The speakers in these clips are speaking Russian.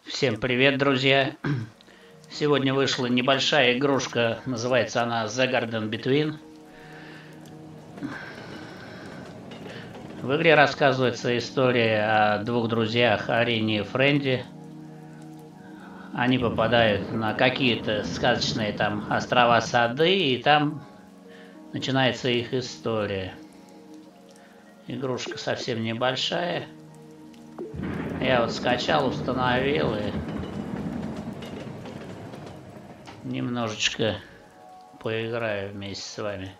Всем привет, друзья! Сегодня вышла небольшая игрушка, называется она The Garden Between. В игре рассказывается история о двух друзьях, Арине и Френди. Они попадают на какие-то сказочные там острова-сады, и там начинается их история. Игрушка совсем небольшая. Я вот скачал, установил и немножечко поиграю вместе с вами.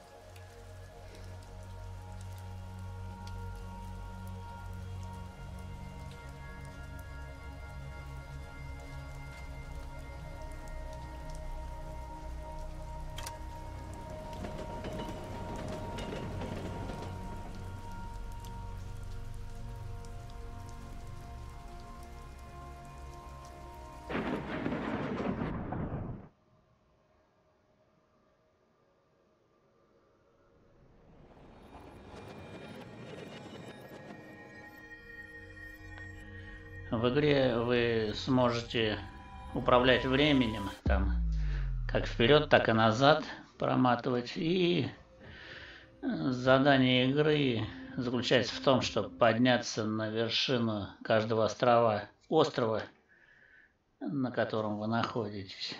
В игре вы сможете управлять временем, там, как вперед, так и назад проматывать. И задание игры заключается в том, чтобы подняться на вершину каждого острова, на котором вы находитесь.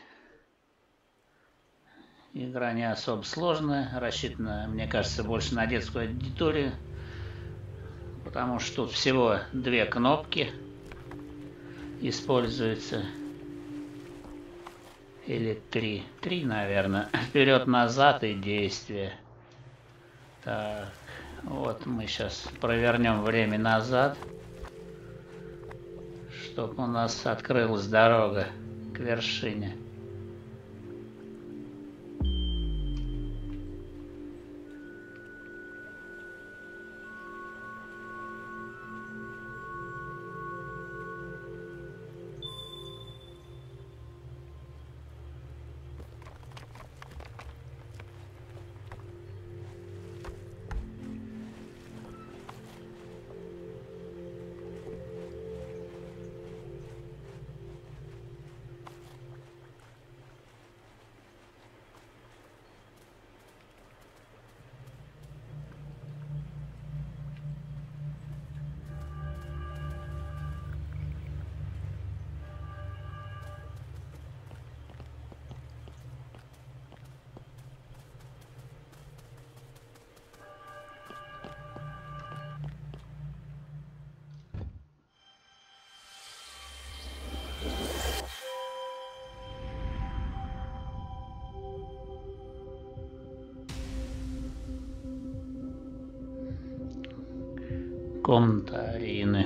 Игра не особо сложная, рассчитана, мне кажется, больше на детскую аудиторию, потому что тут всего две кнопки используются. Или три. Три, наверное. Вперед-назад и действие. Так, вот мы сейчас провернем время назад, чтобы у нас открылась дорога к вершине. Комната Арины.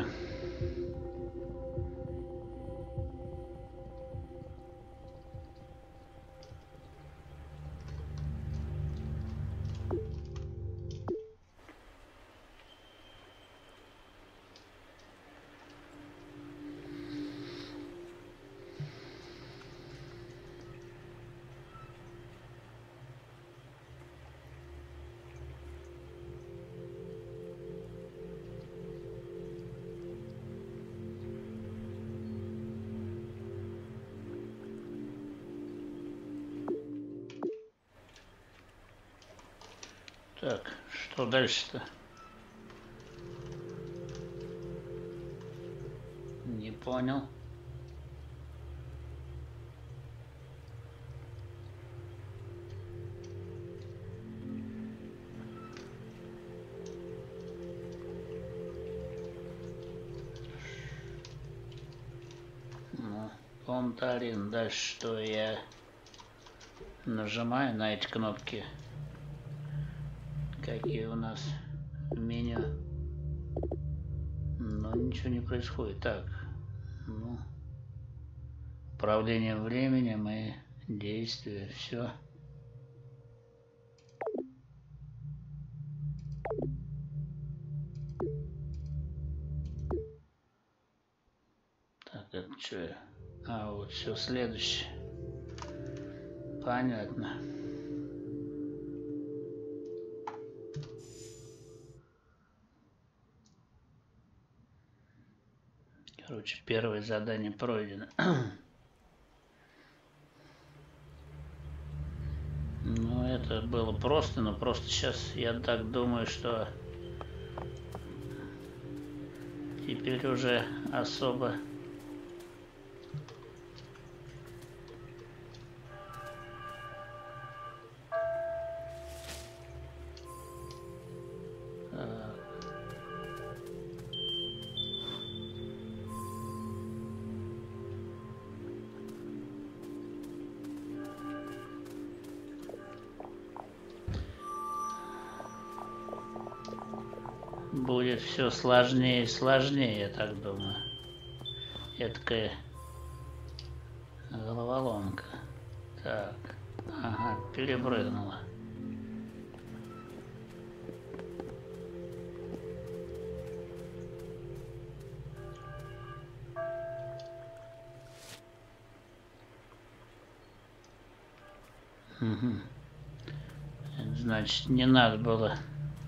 Так, что дальше-то? Не понял. Ну, комментарий. Дальше что я нажимаю на эти кнопки. Какие у нас в меню? Но ничего не происходит. Так, ну, управление временем и действия, все. Так, это что? А, вот все следующее. Понятно. Короче, первое задание пройдено. Ну, это было просто, но просто сейчас я так думаю, что теперь уже особо будет все сложнее и сложнее, я так думаю. Эдакая головоломка. Так, ага, перепрыгнула. Угу. Значит, не надо было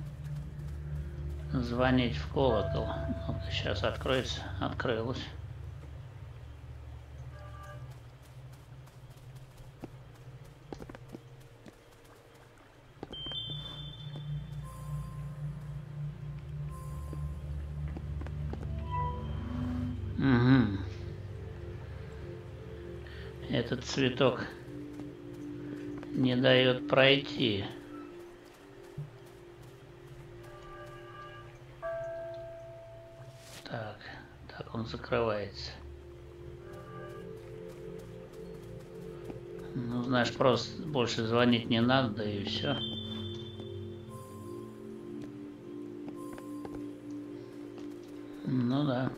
звонить в колокол. Ну-ка, сейчас откроется. Открылось. Угу. Этот цветок не дает пройти. Так он закрывается. Ну, знаешь, просто больше звонить не надо, да и все. Ну да.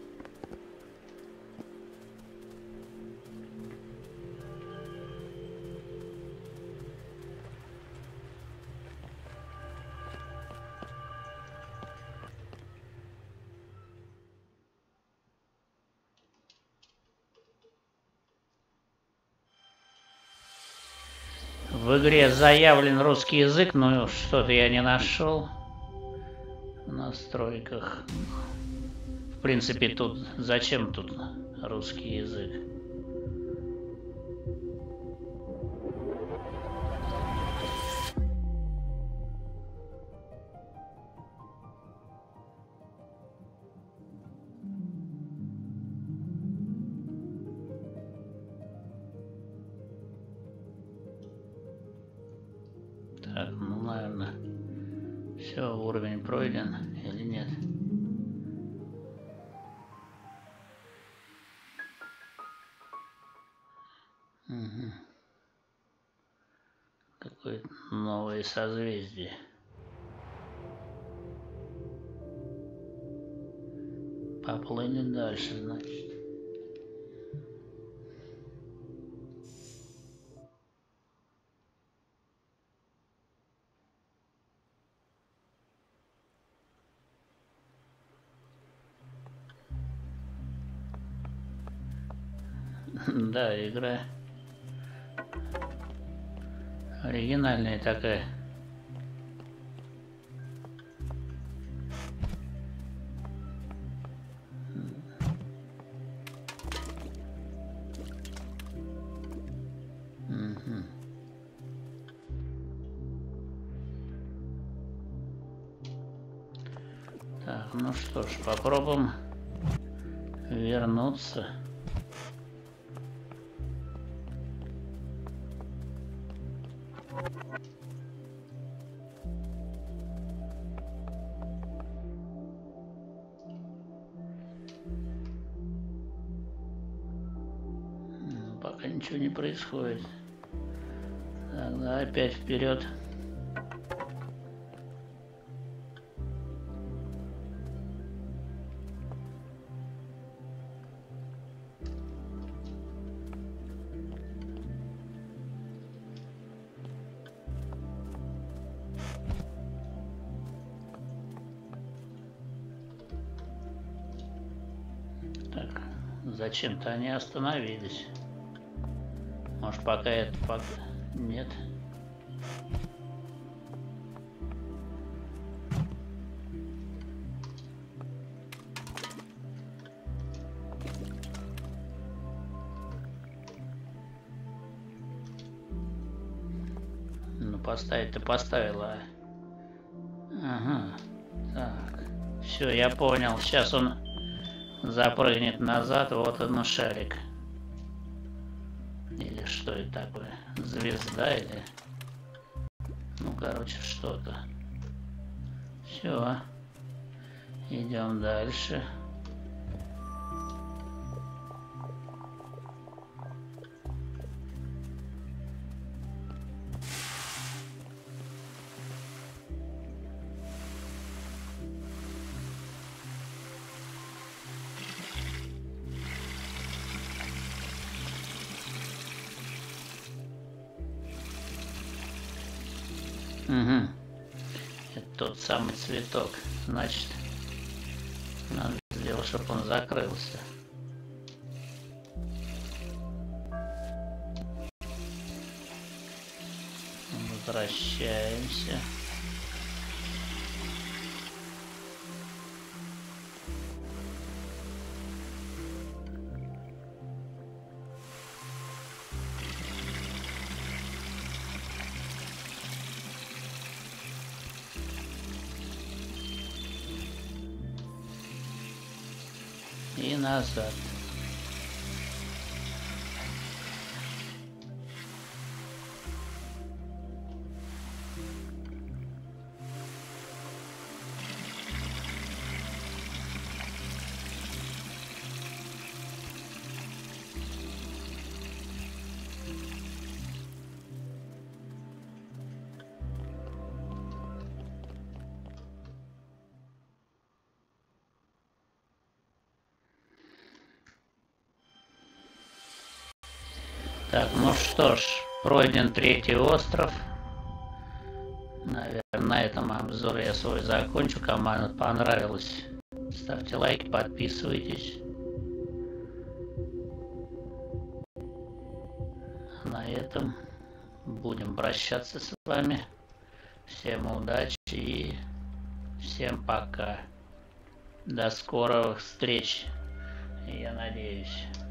В игре заявлен русский язык, но что-то я не нашел в настройках. В принципе, тут зачем тут русский язык? Так, ну, наверное, все, уровень пройден или нет? Угу. Какое-то новое созвездие. Поплынет дальше, значит. Да, игра оригинальная такая. Угу. Так, ну что ж, попробуем вернуться. Пока ничего не происходит. Тогда опять вперед. Так, зачем-то они остановились. Может, пока это... Нет. поставить? Ты поставила. Ага. Так. Все, я понял. Сейчас он запрыгнет назад. Вот он, шарик. Или что это такое? Звезда или... Ну, короче, что-то. Все. Идем дальше. Угу. Это тот самый цветок. Значит, надо сделать, чтобы он закрылся. Возвращаемся. И назад. Так, ну что ж, пройден третий остров. Наверное, на этом обзор я свой закончу. Кому понравилось, ставьте лайки, подписывайтесь. На этом будем прощаться с вами. Всем удачи и всем пока. До скорых встреч, я надеюсь.